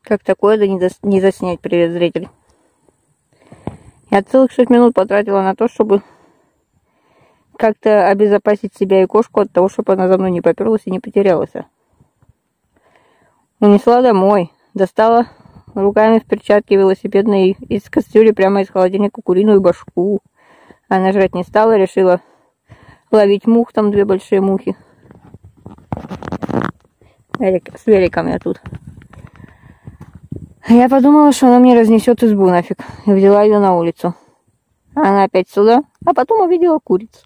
Как такое, да не заснять, привет, зритель. Я целых 6 минут потратила на то, чтобы как-то обезопасить себя и кошку от того, чтобы она за мной не поперлась и не потерялась. Унесла домой, достала руками в перчатке велосипедной из кастрюли прямо из холодильника куриную башку. Она жрать не стала, решила ловить мух, там 2 большие мухи. С великом я тут. Я подумала, что она мне разнесет избу нафиг. И взяла ее на улицу. Она опять сюда, а потом увидела курицу.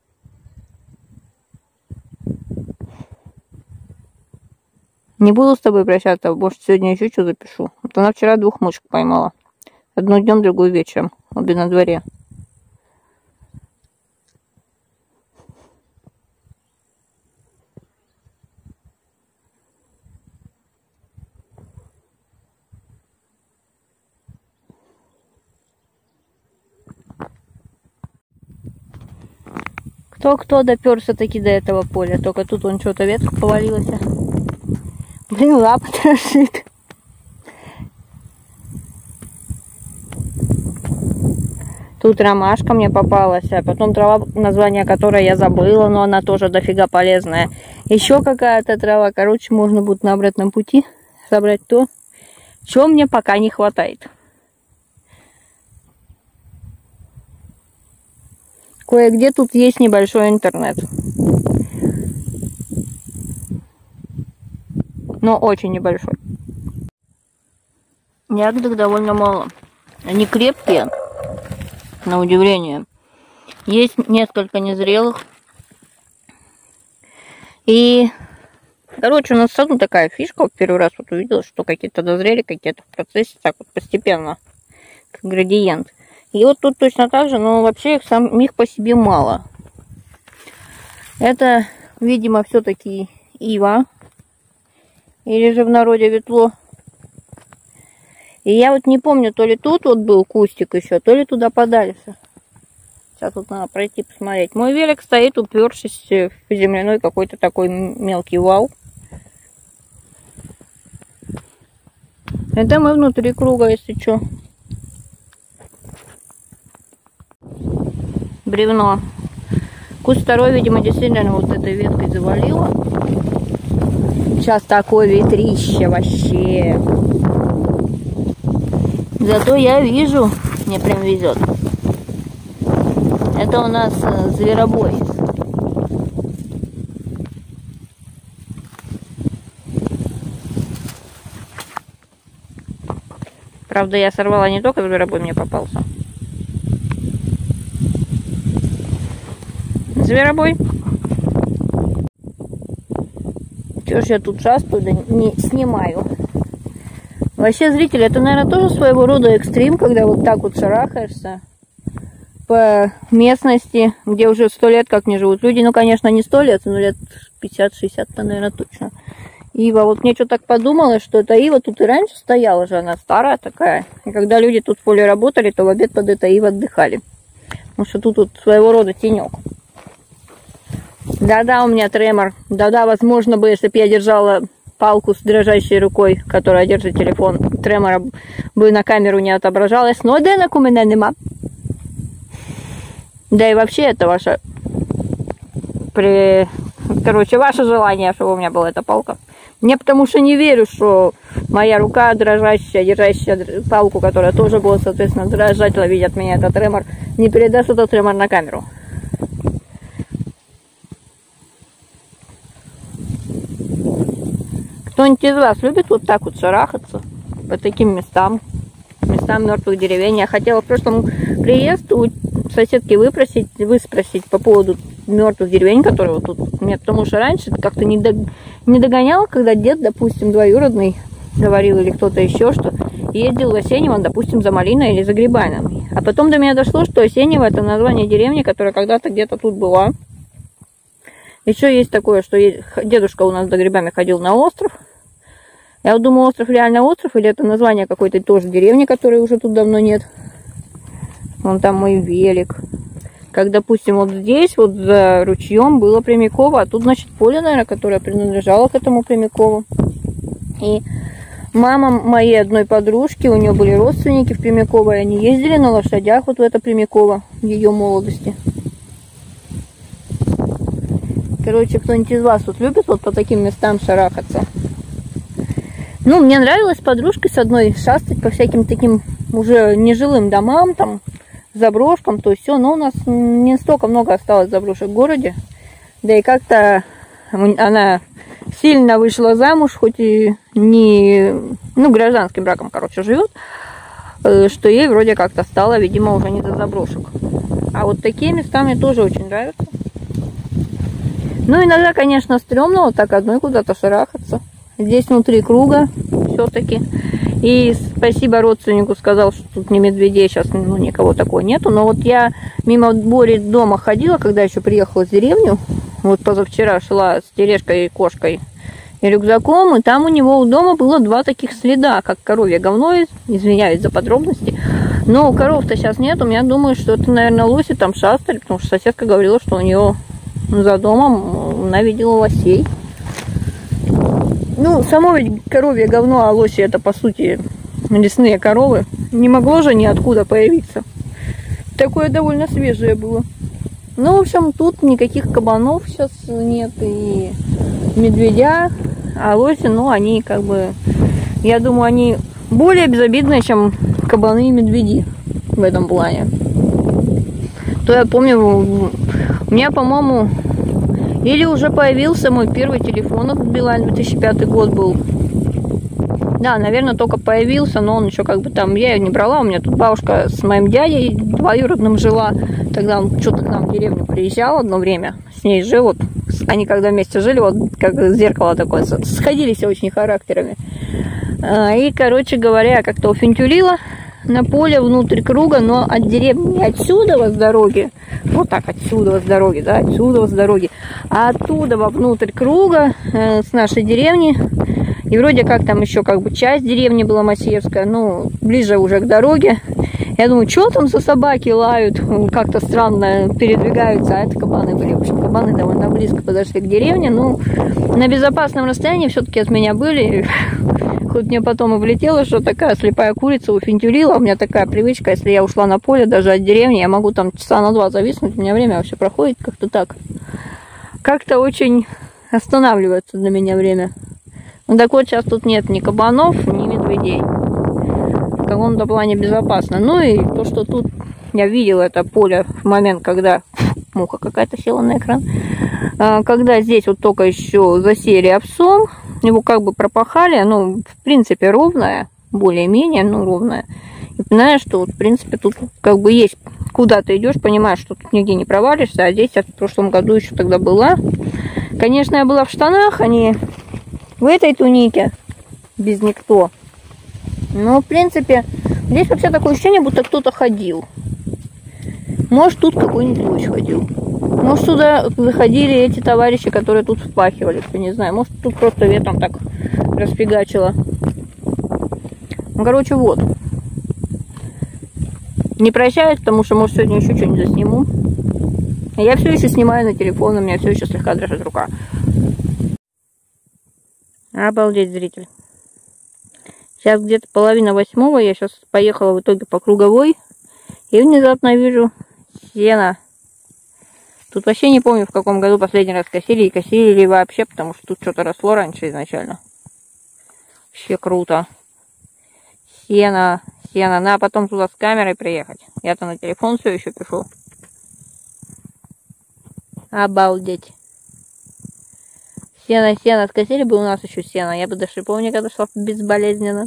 Не буду с тобой прощаться, может, сегодня еще что запишу. Вот она вчера 2 мышек поймала. Одну днем, другую вечером. Обе на дворе. Кто доперся таки до этого поля. Только тут он что-то ветка повалилась. Блин, лапа дрожит. Тут ромашка мне попалась, а потом трава, название которой я забыла, но она тоже дофига полезная. Еще какая-то трава. Короче, можно будет на обратном пути собрать то, чего мне пока не хватает. Кое-где тут есть небольшой интернет. Но очень небольшой. Ягодок довольно мало. Они крепкие, на удивление. Есть несколько незрелых. И, короче, у нас в саду такая фишка. Вот первый раз вот увидела, что какие-то дозрели, какие-то в процессе, так вот постепенно, как градиент. И вот тут точно так же, но вообще их самих по себе мало. Это, видимо, все-таки ива. Или же в народе ветло. И я вот не помню, то ли тут вот был кустик еще, то ли туда подальше. Сейчас тут надо пройти посмотреть. Мой велик стоит, упершись в земляной какой-то такой мелкий вал. Это мы внутри круга, если что. Бревно. Куст второй, видимо, действительно вот этой веткой завалило. Сейчас такое ветрище вообще. Зато я вижу, мне прям везет. Это у нас зверобой. Правда, я сорвала не только зверобой, мне попался. Зверобой. Чё ж я тут шастаю, да не снимаю. Вообще, зрители, это, наверное, тоже своего рода экстрим, когда вот так вот шарахаешься по местности, где уже 100 лет как не живут люди. Ну, конечно, не 100 лет, но лет 50-60-то, наверное, точно. Ива, вот мне что так подумалось, что эта ива тут и раньше стояла же, она старая такая. И когда люди тут в поле работали, то в обед под этой ивой отдыхали. Потому что тут вот своего рода тенек. Да-да, у меня тремор. Да-да, возможно бы, если бы я держала палку с дрожащей рукой, которая держит телефон, тремора бы на камеру не отображалась. Но денег у меня нема. Да и вообще это ваше... Короче, ваше желание, чтобы у меня была эта палка. Мне потому что не верю, что моя рука дрожащая, держащая палку, которая тоже будет, соответственно, дрожать, ловить от меня этот тремор, не передаст этот тремор на камеру. Кто-нибудь из вас любит вот так вот шарахаться по таким местам мертвых деревень? Я хотела в прошлом приезд у соседки выспросить по поводу мертвых деревень, которые вот тут. Мне потому что раньше как-то не догоняла, когда дед, допустим, двоюродный говорил или кто-то еще, что ездил в Осенево, допустим, за малиной или за грибами. А потом до меня дошло, что Осенево — это название деревни, которая когда-то где-то тут была. Еще есть такое, что дедушка у нас за грибами ходил на остров. Я вот думаю, остров реально остров, или это название какой-то тоже деревни, которой уже тут давно нет. Вон там мой велик. Как, допустим, вот здесь, вот за ручьем было Прямяково, а тут, значит, поле, наверное, которое принадлежало к этому Прямякову. И Мама моей одной подружки, у нее были родственники в Примяково, и они ездили на лошадях вот в это Примяково в ее молодости. Короче, кто-нибудь из вас вот любит вот по таким местам шарахаться? Ну, мне нравилось с подружкой с одной шастать по всяким таким уже нежилым домам, там, заброшкам, то есть все, но у нас не столько много осталось заброшек в городе. Да и как-то она сильно вышла замуж, хоть и не, ну, гражданским браком, короче, живет, что ей вроде как-то стало, видимо, уже не до заброшек. А вот такие места мне тоже очень нравятся. Ну, иногда, конечно, стрёмно вот так одной куда-то шарахаться. Здесь внутри круга все-таки. И спасибо родственнику, сказал, что тут не медведей, сейчас ну, никого такого нету. Но вот я мимо Бори дома ходила, когда еще приехала в деревню. Вот позавчера шла с тележкой и кошкой и рюкзаком, и там у него у дома было 2 таких следа, как коровье говно, извиняюсь за подробности. Но у коров-то сейчас нету, я думаю, что это, наверное, лоси там шастали, потому что соседка говорила, что у нее за домом она видела лосей. Ну, само ведь коровье говно, а лоси это, по сути, лесные коровы. Не могло же ниоткуда появиться. Такое довольно свежее было. Ну, в общем, тут никаких кабанов сейчас нет и медведя, а лоси, ну, они как бы, я думаю, они более безобидные, чем кабаны и медведи в этом плане. То я помню, у меня, по-моему, или уже появился мой первый телефон от Билайн, 2005 год был. Да, наверное, только появился, но он еще как бы там, я ее не брала, у меня тут бабушка с моим дядей двоюродным жила, тогда он что-то к нам в деревню приезжал одно время, с ней жил, вот, они когда вместе жили, вот как зеркало такое, сходились очень характерами. И, короче говоря, как-то уфентюлила на поле внутрь круга, но от деревни не отсюда с дороги, вот так отсюда с дороги, да, отсюда с дороги, а оттуда внутрь круга с нашей деревни. И вроде как там еще как бы часть деревни была Масеевская, ну, ближе уже к дороге. Я думаю, что там за собаки лают, как-то странно передвигаются, а это кабаны были. В общем, кабаны довольно близко подошли к деревне, ну, на безопасном расстоянии все-таки от меня были. Хоть мне потом и влетело, что такая слепая курица уфентюлила. У меня такая привычка, если я ушла на поле, даже от деревни, я могу там часа на 2 зависнуть, у меня время вообще проходит как-то так. Как-то очень останавливается для меня время. Ну так вот, сейчас тут нет ни кабанов, ни медведей. В каком-то плане безопасно. Ну и то, что тут я видела это поле в момент, когда... Муха какая-то села на экран. Когда здесь вот только еще засеяли овсом, его как бы пропахали, ну, в принципе, ровное, более-менее, ну, ровное. И понимаешь, что вот, в принципе, тут как бы есть, куда ты идешь, понимаешь, что тут нигде не провалишься, а здесь я в прошлом году еще тогда была. Конечно, я была в штанах, а не в этой тунике, без никто. Но, в принципе, здесь вообще такое ощущение, будто кто-то ходил. Может, тут какой-нибудь лось ходил. Может, сюда заходили эти товарищи, которые тут впахивали, кто не знаю. Может, тут просто ветром так распигачило. Ну, короче, вот. Не прощаюсь, потому что, может, сегодня еще что-нибудь засниму. Я все еще снимаю на телефон, у меня все еще слегка дрожит рука. Обалдеть, зритель. Сейчас где-то 7:30, я сейчас поехала в итоге по круговой. И внезапно вижу сено. Тут вообще не помню, в каком году последний раз косили, и косили ли вообще, потому что тут что-то росло раньше изначально. Вообще круто. Сено, сено. Надо потом туда с камерой приехать. Я-то на телефон все еще пишу. Обалдеть. Сено, сено. Скосили бы у нас еще сено. Я бы до шиповника дошла безболезненно.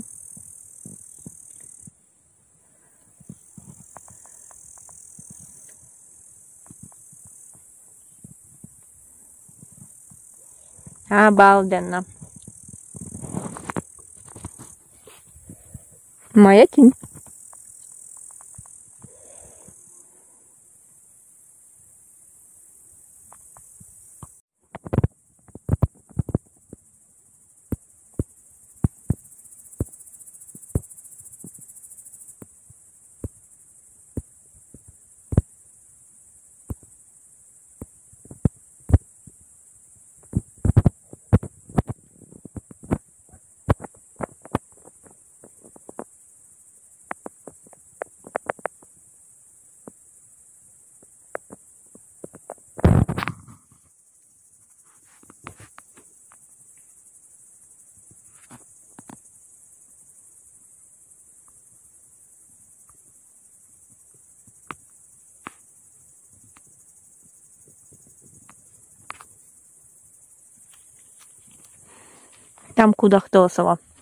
Обалденно. Моя тень. Там кудахтала сова.